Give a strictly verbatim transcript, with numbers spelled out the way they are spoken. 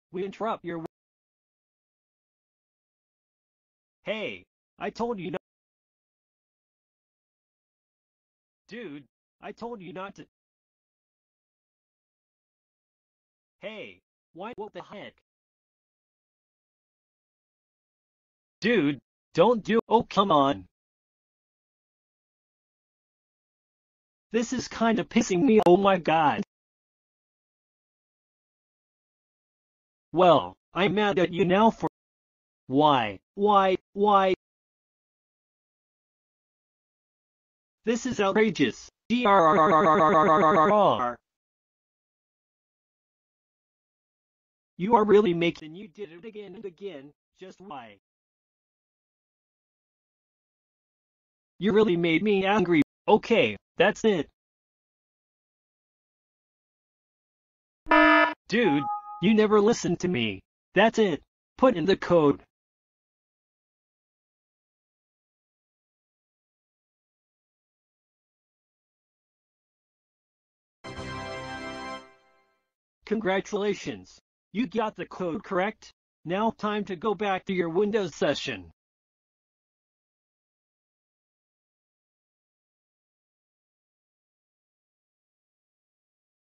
we interrupt your... Hey, I told you not... Dude, I told you not to... Hey, why... What the heck? Dude, don't do... Oh, come on. This is kinda pissing me, oh my god. Well, I'm mad at you now for... Why, why, why? This is outrageous. You are really making... You did it again and again, just why? You really made me angry. Okay, that's it. Dude, you never listened to me. That's it. Put in the code. Congratulations. You got the code correct. Now time to go back to your Windows session.